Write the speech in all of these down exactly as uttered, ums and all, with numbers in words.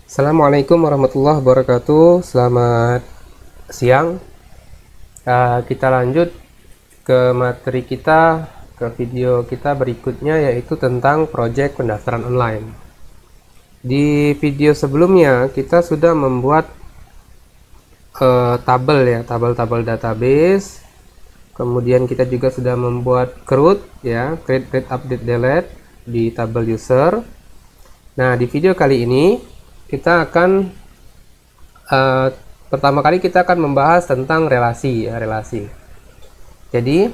Assalamualaikum warahmatullahi wabarakatuh. Selamat siang. Uh, kita lanjut ke materi kita, ke video kita berikutnya, yaitu tentang proyek pendaftaran online. Di video sebelumnya kita sudah membuat uh, tabel ya, tabel-tabel database. Kemudian kita juga sudah membuat CRUD ya, create, read, update, delete di tabel user. Nah, di video kali ini kita akan uh, pertama kali kita akan membahas tentang relasi ya, relasi. Jadi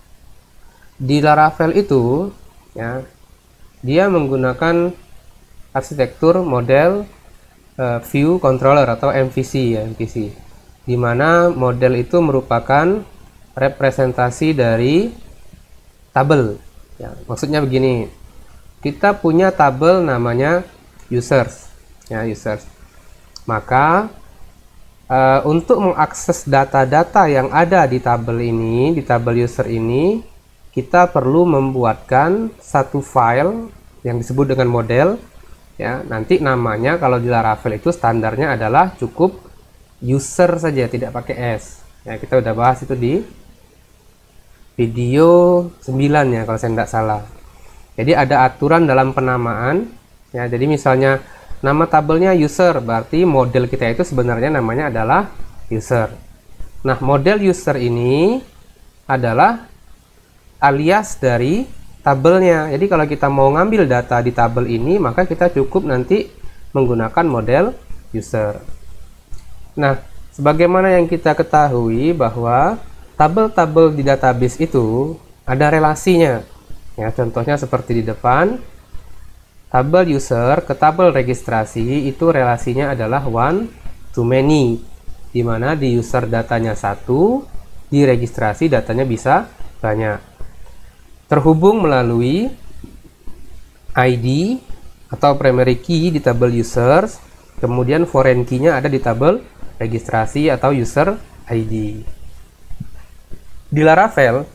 di Laravel itu ya, dia menggunakan arsitektur model uh, view controller atau M V C ya, M V C, di mana model itu merupakan representasi dari tabel ya. Maksudnya begini, kita punya tabel namanya users ya, users. Maka uh, untuk mengakses data-data yang ada di tabel ini, di tabel user ini, kita perlu membuatkan satu file yang disebut dengan model ya. Nanti namanya kalau di Laravel itu standarnya adalah cukup user saja, tidak pakai S ya. Kita udah bahas itu di video sembilan ya kalau saya tidak salah. Jadi ada aturan dalam penamaan ya. Jadi misalnya nama tabelnya user, berarti model kita itu sebenarnya namanya adalah user. Nah, model user ini adalah alias dari tabelnya. Jadi kalau kita mau ngambil data di tabel ini, maka kita cukup nanti menggunakan model user. Nah, sebagaimana yang kita ketahui bahwa tabel-tabel di database itu ada relasinya. Ya, contohnya seperti di depan. Tabel user ke tabel registrasi itu relasinya adalah one to many, di mana di user datanya satu, di registrasi datanya bisa banyak. Terhubung melalui I D atau primary key di tabel users, kemudian foreign key-nya ada di tabel registrasi atau user I D. Di Laravel,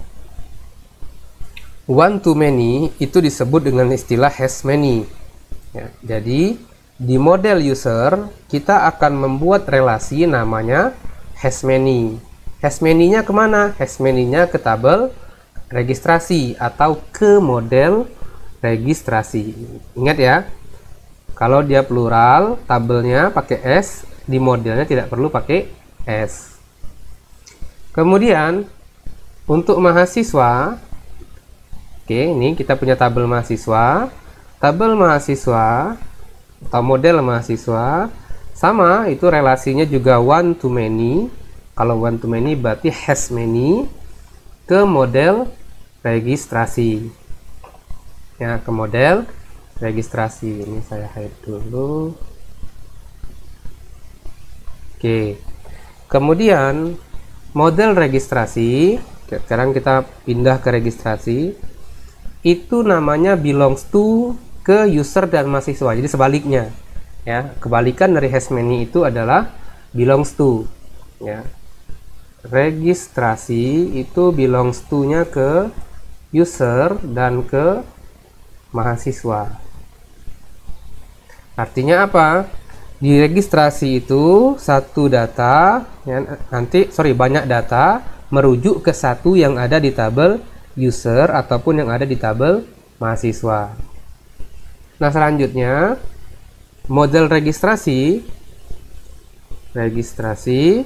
one to many itu disebut dengan istilah hash many ya. Jadi di model user kita akan membuat relasi namanya hash many. Hash many-nya kemana? Hash many-nya ke tabel registrasi atau ke model registrasi. Ingat ya, kalau dia plural tabelnya pakai S, di modelnya tidak perlu pakai S. Kemudian untuk mahasiswa, oke, ini kita punya tabel mahasiswa. Tabel mahasiswa atau model mahasiswa sama, itu relasinya juga one to many. Kalau one to many berarti hash many ke model registrasi. Ya, ke model registrasi. Ini saya hide dulu. Oke. Kemudian model registrasi, sekarang kita pindah ke registrasi. Itu namanya belongs to ke user dan mahasiswa. Jadi sebaliknya ya, kebalikan dari hash many itu adalah belongs to ya. Registrasi itu belongs to nya ke user dan ke mahasiswa. Artinya apa? Di registrasi itu satu data ya, nanti sorry banyak data merujuk ke satu yang ada di tabel user ataupun yang ada di tabel mahasiswa. Nah, selanjutnya model registrasi registrasi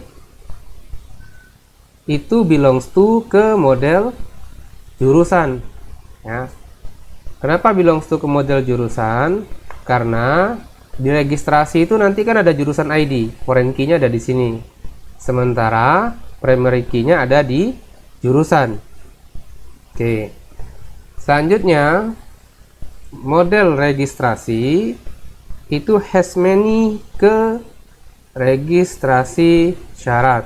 itu belongs to ke model jurusan ya. Kenapa belongs to ke model jurusan? Karena di registrasi itu nanti kan ada jurusan I D, foreign key-nya ada di sini. Sementara primary key-nya ada di jurusan. Oke, selanjutnya model registrasi itu hash many ke registrasi syarat.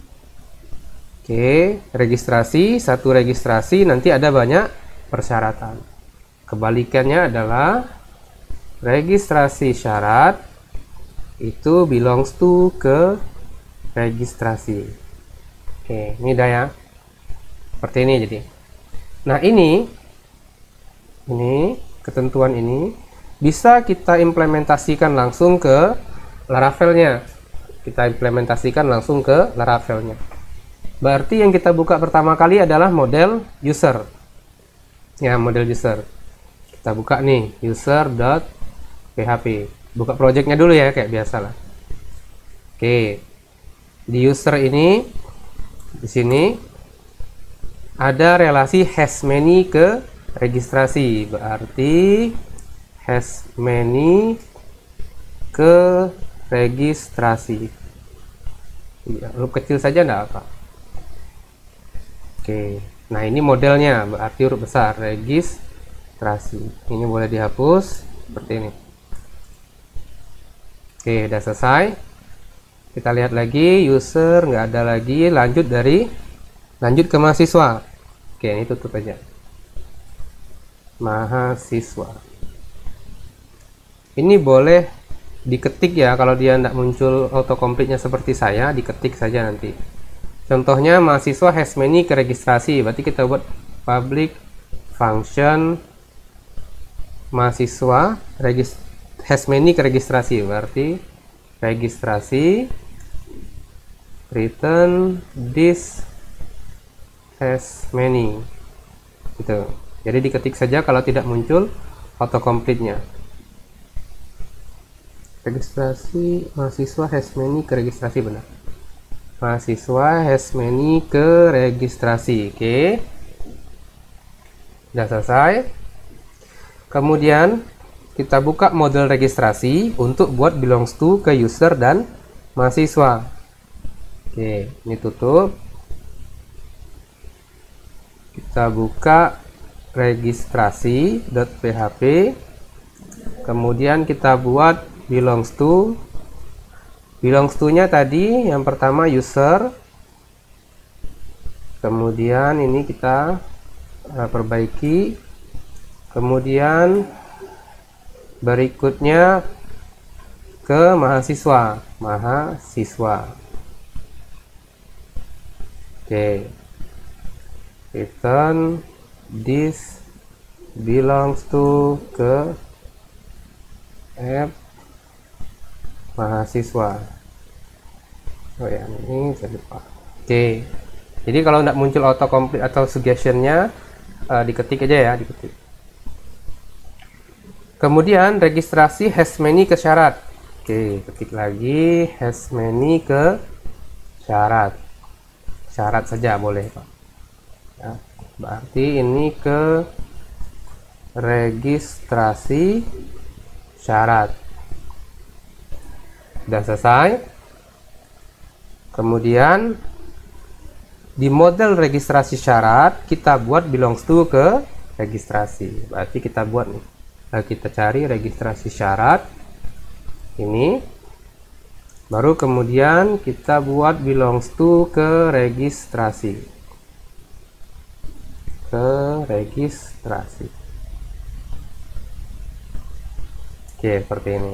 Oke, registrasi, satu registrasi nanti ada banyak persyaratan. Kebalikannya adalah registrasi syarat itu belongs to ke registrasi. Oke, ini dah ya, seperti ini jadi. Nah, ini ini ketentuan ini bisa kita implementasikan langsung ke Laravelnya. Kita implementasikan langsung ke Laravelnya. Berarti yang kita buka pertama kali adalah model user. Ya, model user. Kita buka nih user.php. Buka projectnya dulu ya, kayak biasalah. Oke. Di user ini, di sini ada relasi has many ke registrasi. Berarti has many ke registrasi. Huruf kecil saja enggak apa. Oke, nah ini modelnya, berarti huruf besar, registrasi. Ini boleh dihapus seperti ini. Oke, udah selesai. Kita lihat lagi, user nggak ada lagi. Lanjut dari, lanjut ke mahasiswa. Oke, ini tutup aja. Mahasiswa. Ini boleh diketik ya, kalau dia tidak muncul autocomplete-nya seperti saya, diketik saja nanti. Contohnya mahasiswa has many ke registrasi, berarti kita buat public function mahasiswa regis has many ke registrasi, berarti registrasi return this has many gitu. Jadi diketik saja kalau tidak muncul autocomplete-nya. Registrasi mahasiswa has many ke registrasi, benar. Mahasiswa has many ke registrasi. Oke, udah selesai. Kemudian kita buka model registrasi untuk buat belongs to ke user dan mahasiswa. Oke, ini tutup. Kita buka registrasi.php. Kemudian kita buat belongs to. Belongs to-nya tadi yang pertama user, kemudian ini kita uh, perbaiki, kemudian berikutnya ke mahasiswa, mahasiswa. Oke, return this belongs to ke app mahasiswa. Oh ya, ini saya lupa. Oke, jadi kalau tidak muncul autocomplete atau suggestionnya, uh, diketik aja ya, diketik. Kemudian registrasi has many ke syarat. Oke, ketik lagi has many ke syarat. Syarat saja boleh, Pak. Ya, berarti ini ke registrasi syarat. Sudah selesai. Kemudian di model registrasi syarat kita buat belongs to ke registrasi. Berarti kita buat nih, kita cari registrasi syarat ini, baru kemudian kita buat belongs to ke registrasi, ke registrasi. Oke, seperti ini.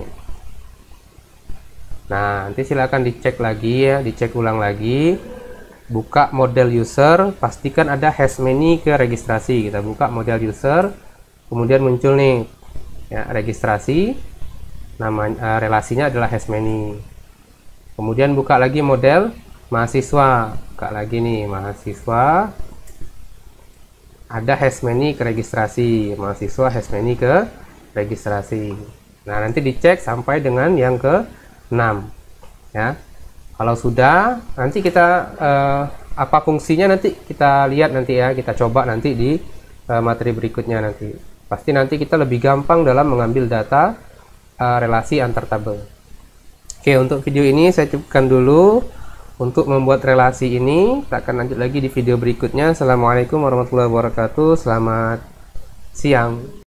Nah, nanti silakan dicek lagi ya, dicek ulang lagi. Buka model user, pastikan ada has many ke registrasi. Kita buka model user, kemudian muncul nih ya, registrasi, nama uh, relasinya adalah has many. Kemudian buka lagi model mahasiswa, buka lagi nih mahasiswa, ada has many ke registrasi, mahasiswa has many ke registrasi. Nah, nanti dicek sampai dengan yang ke enam ya. Kalau sudah, nanti kita eh, apa fungsinya nanti kita lihat nanti ya, kita coba nanti di eh, materi berikutnya nanti. Pasti nanti kita lebih gampang dalam mengambil data eh, relasi antar tabel. Oke, untuk video ini saya cukupkan dulu. Untuk membuat relasi ini kita akan lanjut lagi di video berikutnya. Assalamualaikum warahmatullahi wabarakatuh. Selamat siang.